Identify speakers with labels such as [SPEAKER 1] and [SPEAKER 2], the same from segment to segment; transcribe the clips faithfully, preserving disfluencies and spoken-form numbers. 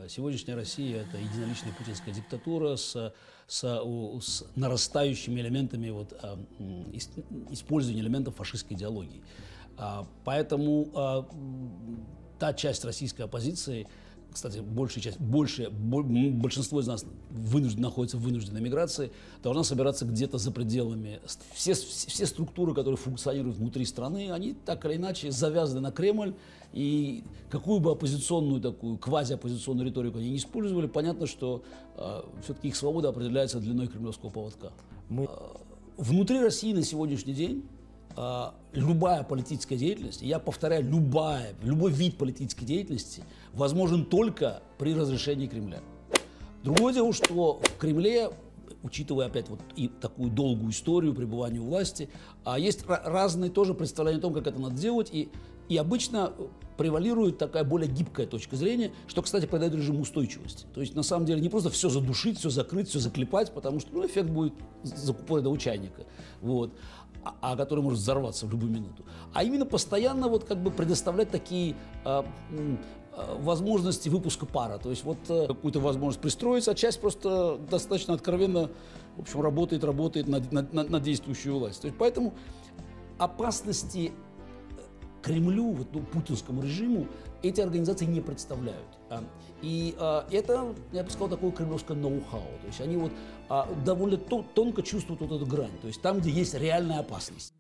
[SPEAKER 1] Сегодняшняя Россия – это единоличная путинская диктатура с, с, с нарастающими элементами вот, использования элементов фашистской идеологии. Поэтому та часть российской оппозиции, кстати, большая часть, большее, большинство из нас вынужден, находится в вынужденной миграции, должна собираться где-то за пределами. Все, все структуры, которые функционируют внутри страны, они так или иначе завязаны на Кремль. И какую бы оппозиционную, такую квазиоппозиционную риторику они не использовали, понятно, что э, все-таки их свобода определяется длиной кремлевского поводка. Мы... Э, внутри России на сегодняшний день э, любая политическая деятельность, я повторяю, любая, любой вид политической деятельности возможен только при разрешении Кремля. Другое дело, что в Кремле, учитывая опять вот и такую долгую историю пребывания у власти, а есть разные тоже представления о том, как это надо делать, и, и обычно превалирует такая более гибкая точка зрения, что, кстати, придает режиму устойчивости. То есть, на самом деле, не просто все задушить, все закрыть, все заклепать, потому что ну, эффект будет закупоренного чайника, вот, а, а который может взорваться в любую минуту. А именно постоянно вот, как бы предоставлять такие а, а, возможности выпуска пара. То есть вот а, какую-то возможность пристроиться, а часть просто достаточно откровенно, в общем, работает, работает на, на, на, на действующую власть. То есть, поэтому опасности Кремлю, вот, ну, путинскому режиму, эти организации не представляют. И а, это, я бы сказал, такое кремлевское ноу-хау. То есть они вот, а, довольно то, тонко чувствуют вот эту грань, то есть там, где есть реальная опасность.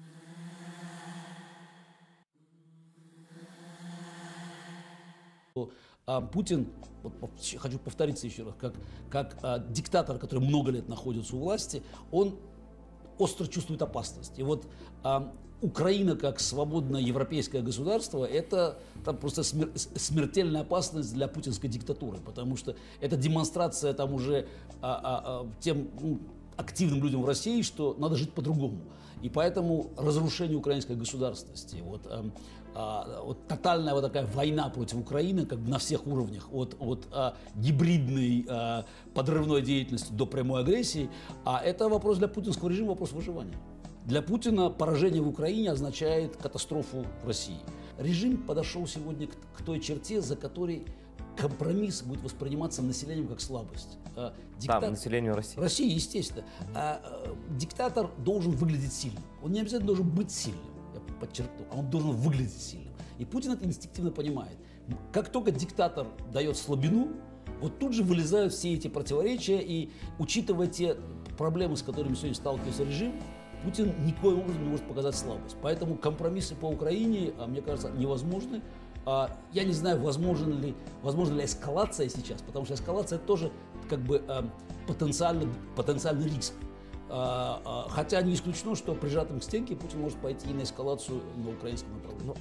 [SPEAKER 1] А, Путин, вот, хочу повториться еще раз, как, как а, диктатор, который много лет находится у власти, он остро чувствует опасность. И вот а, Украина как свободное европейское государство – это там, просто смер смертельная опасность для путинской диктатуры, потому что это демонстрация там уже а, а, а, тем ну, активным людям в России, что надо жить по-другому. И поэтому разрушение украинской государственности, вот, а, а, вот тотальная вот такая война против Украины как бы на всех уровнях, от, от а, гибридной а, подрывной деятельности до прямой агрессии, а это вопрос для путинского режима, вопрос выживания. Для Путина поражение в Украине означает катастрофу в России. Режим подошел сегодня к, к той черте, за которой компромисс будет восприниматься населением как слабость.
[SPEAKER 2] Диктатор, да, населению России.
[SPEAKER 1] России, естественно. А, а, диктатор должен выглядеть сильным. Он не обязательно должен быть сильным, я подчеркну, а он должен выглядеть сильным. И Путин это инстинктивно понимает. Как только диктатор дает слабину, вот тут же вылезают все эти противоречия, и учитывая те проблемы, с которыми сегодня сталкивается режим, Путин никоим образом не может показать слабость. Поэтому компромиссы по Украине, мне кажется, невозможны. Я не знаю, возможен ли, возможна ли эскалация сейчас, потому что эскалация тоже как бы потенциальный, потенциальный риск. Хотя не исключено, что прижатым к стенке Путин может пойти и на эскалацию на украинском направлении.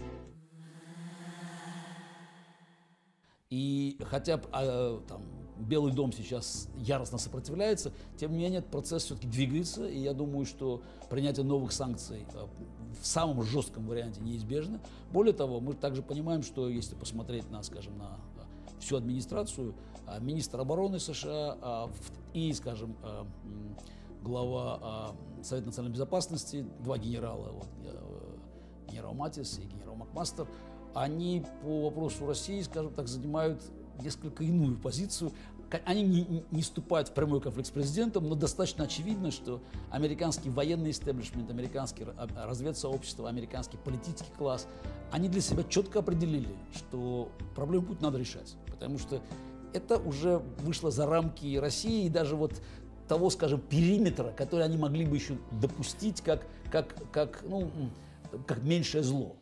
[SPEAKER 1] И хотя там, Белый дом сейчас яростно сопротивляется, тем не менее процесс все-таки двигается, и я думаю, что принятие новых санкций в самом жестком варианте неизбежно. Более того, мы также понимаем, что если посмотреть на, скажем, на всю администрацию, министр обороны США и, скажем, глава Совета национальной безопасности, два генерала, вот, генерал Матис и генерал Макмастер, они по вопросу России, скажем так, занимают несколько иную позицию. Они не, не вступают в прямой конфликт с президентом, но достаточно очевидно, что американский военный истеблишмент, американский разведсообщество, американский политический класс, они для себя четко определили, что проблему Путина надо решать, потому что это уже вышло за рамки России и даже вот того, скажем, периметра, который они могли бы еще допустить как, как, как, ну, как меньшее зло.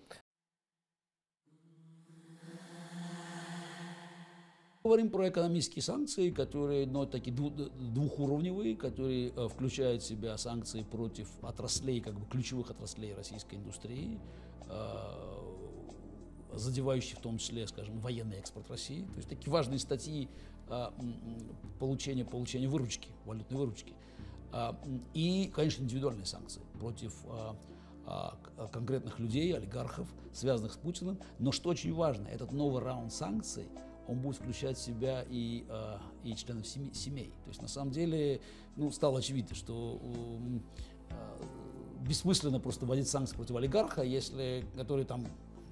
[SPEAKER 1] Говорим про экономические санкции, которые, ну, такие двухуровневые, которые э, включают в себя санкции против отраслей, как бы ключевых отраслей российской индустрии, э, задевающие в том числе, скажем, военный экспорт России. То есть такие важные статьи э, получения, получения выручки, валютной выручки. Э, и, конечно, индивидуальные санкции против э, э, конкретных людей, олигархов, связанных с Путиным. Но что очень важно, этот новый раунд санкций, он будет включать в себя и, э, и членов семей, семей. То есть, на самом деле, ну, стало очевидно, что э, бессмысленно просто вводить санкции против олигарха, если, который там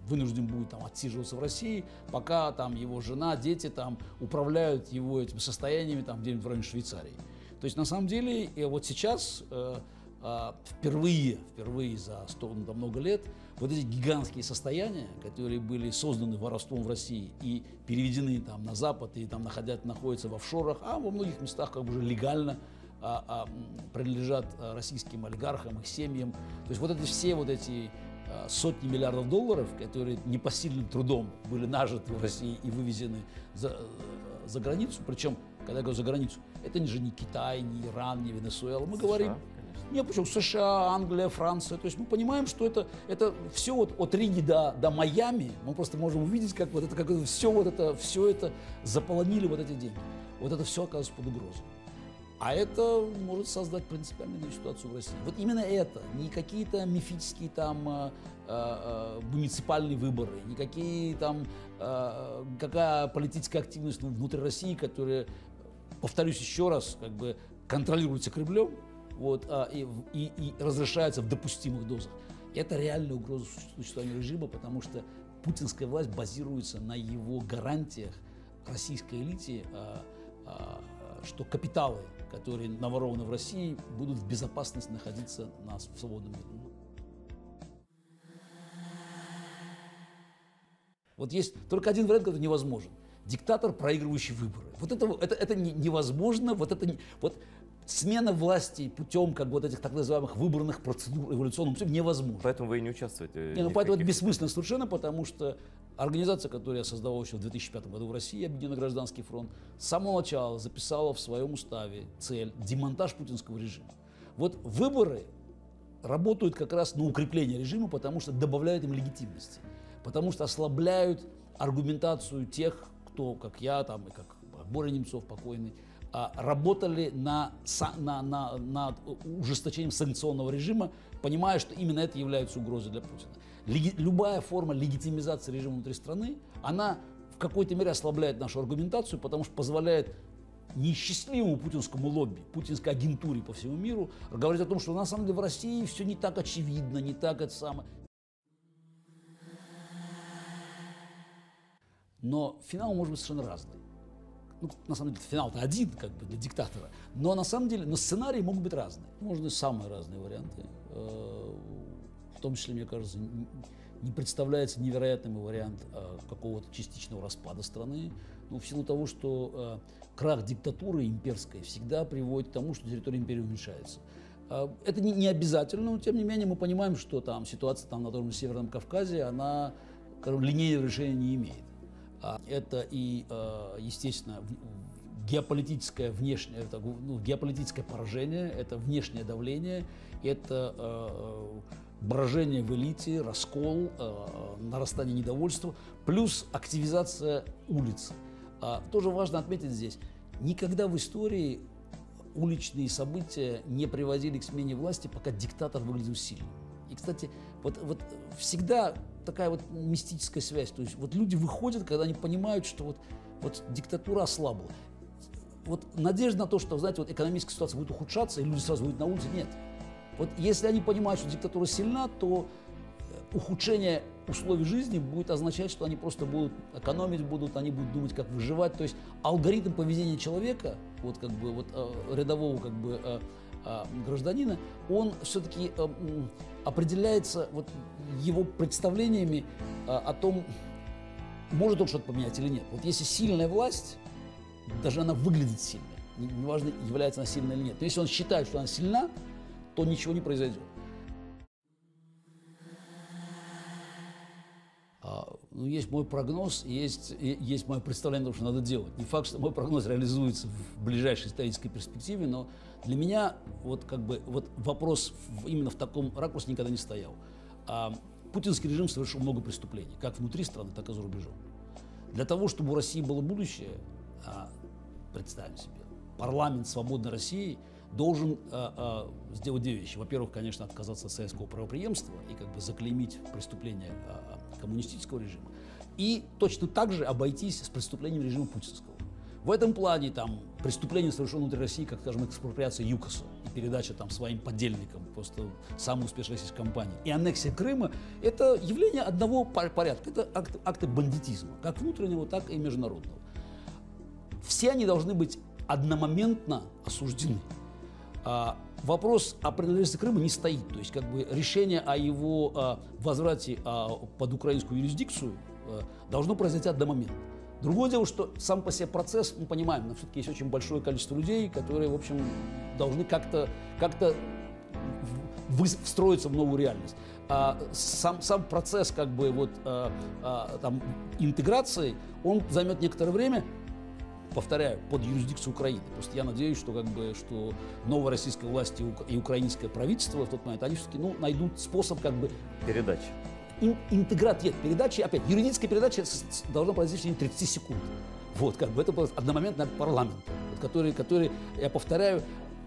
[SPEAKER 1] вынужден будет там отсиживаться в России, пока там его жена, дети там управляют его этими состояниями там где-нибудь в районе Швейцарии. То есть на самом деле вот сейчас э, э, впервые, впервые за сто, ну, много лет вот эти гигантские состояния, которые были созданы воровством в России и переведены там на Запад и там находят, находятся в офшорах, а во многих местах как бы уже легально а, а, принадлежат а, российским олигархам, их семьям. То есть вот эти все вот эти а, сотни миллиардов долларов, которые непосильным трудом были нажиты в России и вывезены за, за границу, причем, когда я говорю за границу, это же не Китай, не Иран, не Венесуэла, мы США, говорим... Нет, почему США, Англия, Франция. То есть мы понимаем, что это, это все вот от Риги до, до Майами. Мы просто можем увидеть, как вот это, как это, все, вот это, все это заполонили вот эти деньги. Вот это все оказывается под угрозой. А это может создать принципиальную ситуацию в России. Вот именно это, не какие-то мифические там э, э, муниципальные выборы, никакие там, э, какая политическая активность внутри России, которая, повторюсь еще раз, как бы контролируется Кремлем. Вот, а, и, и, и разрешается в допустимых дозах. Это реальная угроза существования режима, потому что путинская власть базируется на его гарантиях российской элите, а, а, что капиталы, которые наворованы в России, будут в безопасности находиться на, в свободном мире. Вот есть только один вариант, который невозможен. Диктатор, проигрывающий выборы. Вот это, это, это невозможно. Вот это не, вот, смена власти путем как бы, вот этих так называемых выборных процедур эволюционным путем невозможно.
[SPEAKER 2] Поэтому вы и не участвуете.
[SPEAKER 1] Не, ну, поэтому это бессмысленно совершенно, потому что организация, которую я создавал еще в две тысячи пятом году в России, Объединенный гражданский фронт, с самого начала записала в своем уставе цель демонтаж путинского режима. Вот выборы работают как раз на укрепление режима, потому что добавляют им легитимности, потому что ослабляют аргументацию тех, кто, как я, там, и как Боря Немцов покойный, работали на, на, на, над ужесточением санкционного режима, понимая, что именно это является угрозой для Путина. Леги, любая форма легитимизации режима внутри страны, она в какой-то мере ослабляет нашу аргументацию, потому что позволяет неисчислимому путинскому лобби, путинской агентуре по всему миру говорить о том, что на самом деле в России все не так очевидно, не так это самое. Но финал может быть совершенно разный. Ну, на самом деле, финал-то один, как бы, для диктатора. Но на самом деле, но сценарии могут быть разные. Можно самые разные варианты. В том числе, мне кажется, не представляется невероятным вариант какого-то частичного распада страны. Ну, в силу того, что крах диктатуры имперской всегда приводит к тому, что территория империи уменьшается. Это не обязательно, но тем не менее мы понимаем, что там ситуация там, на том же Северном Кавказе, она, скажем, линейного решения не имеет. Это и, естественно, геополитическое внешнее, это, ну, геополитическое поражение, это внешнее давление, это брожение в элите, раскол, нарастание недовольства, плюс активизация улиц. Тоже важно отметить здесь, никогда в истории уличные события не приводили к смене власти, пока диктатор выглядел сильным. И, кстати, вот, вот всегда такая вот мистическая связь. То есть вот люди выходят, когда они понимают, что вот, вот диктатура ослабла. Вот надежда на то, что, знаете, вот экономическая ситуация будет ухудшаться, и люди сразу выйдут на улицу, нет. Вот если они понимают, что диктатура сильна, то ухудшение условий жизни будет означать, что они просто будут экономить, будут, они будут думать, как выживать. То есть алгоритм поведения человека, вот как бы вот рядового как бы гражданина, он все-таки определяется вот его представлениями о том, может он что-то поменять или нет. Вот если сильная власть, даже она выглядит сильной, неважно, является она сильной или нет, но если он считает, что она сильна, то ничего не произойдет. Ну, есть мой прогноз, есть, есть мое представление о том, что надо делать. Не факт, что мой прогноз реализуется в ближайшей исторической перспективе, но для меня вот, как бы, вот вопрос именно в таком ракурсе никогда не стоял. А, путинский режим совершил много преступлений, как внутри страны, так и за рубежом. Для того, чтобы у России было будущее, а, представим себе, парламент свободной России должен а, а, сделать две вещи. Во-первых, конечно, отказаться от советского правопреемства и как бы заклеймить преступления а, коммунистического режима. И точно так же обойтись с преступлением режима путинского. В этом плане там преступления, совершенные внутри России, как, скажем, экспроприация ЮКОСа и передача там своим подельникам, просто самой успешной российской компании, и аннексия Крыма, это явление одного порядка, это акты, акты бандитизма, как внутреннего, так и международного. Все они должны быть одномоментно осуждены. А, вопрос о принадлежности Крыма не стоит, то есть как бы решение о его а, возврате а, под украинскую юрисдикцию а, должно произойти одномоментно. Другое дело, что сам по себе процесс, мы понимаем, но все-таки есть очень большое количество людей, которые, в общем, должны как-то как-то встроиться в новую реальность. А сам, сам процесс как бы вот а, а, там, интеграции, он займет некоторое время, повторяю, под юрисдикцию Украины. Просто я надеюсь, что, как бы, что новая российская власть и украинское правительство в тот момент, они все-таки ну, найдут способ как бы...
[SPEAKER 2] Передачи.
[SPEAKER 1] Интеграт, нет, передачи, опять, юридическая передача должна произойти в течение тридцати секунд. Вот, как бы, это был одномоментный акт парламента, вот, который, который, я повторяю,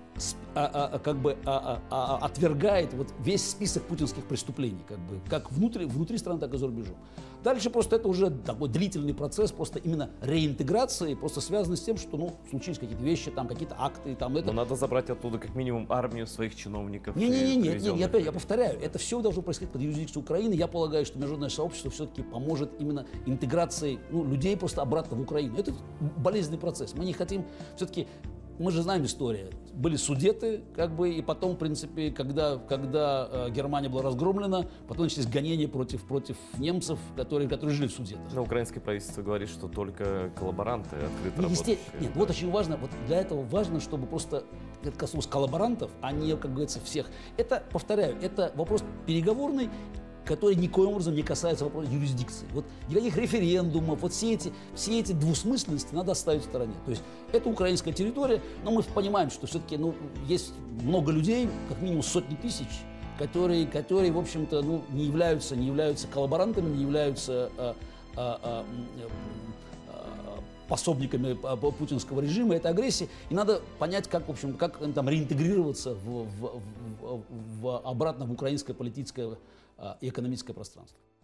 [SPEAKER 1] а, а, как бы а, а, а, отвергает вот весь список путинских преступлений, как бы, как внутри, внутри страны, так и за рубежом. Дальше просто это уже такой длительный процесс, просто именно реинтеграции, просто связанный с тем, что, ну, случились какие-то вещи, там, какие-то акты, там, это...
[SPEAKER 2] Но надо забрать оттуда как минимум армию своих чиновников.
[SPEAKER 1] Не-не-не, я опять, я повторяю, это все должно происходить под юрисдикцией Украины. Я полагаю, что международное сообщество все-таки поможет именно интеграции, ну, людей просто обратно в Украину. Это болезненный процесс. Мы не хотим все-таки... Мы же знаем историю. Были Судеты, как бы, и потом, в принципе, когда, когда э, Германия была разгромлена, потом начались гонения против, против немцев, которые, которые жили в Судетах.
[SPEAKER 2] Но украинское правительство говорит, что только коллаборанты открыто работают.
[SPEAKER 1] Нет, вот очень важно, вот для этого важно, чтобы просто это коснулось коллаборантов, а не, как говорится, всех. Это, повторяю, это вопрос переговорный, который никоим образом не касается вопроса юрисдикции. Вот никаких референдумов, вот все эти, все эти двусмысленности надо оставить в стороне. То есть это украинская территория, но мы понимаем, что все-таки ну, есть много людей, как минимум сотни тысяч, которые, которые в общем-то, ну, не являются, не являются коллаборантами, не являются а, а, а, а, пособниками путинского режима, этой агрессии. И надо понять, как, в общем, как там, реинтегрироваться в, в, в, в, обратно в украинское политическое и экономическое пространство.